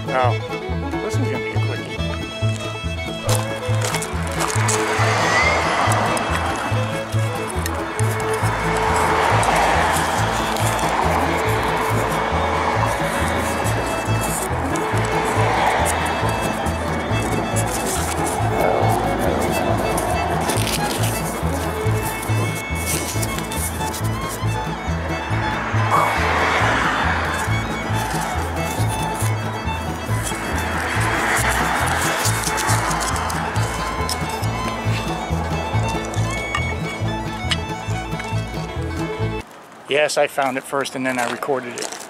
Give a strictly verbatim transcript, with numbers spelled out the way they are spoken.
Oh, this is gonna be a quickie. Yes, I found it first and then I recorded it.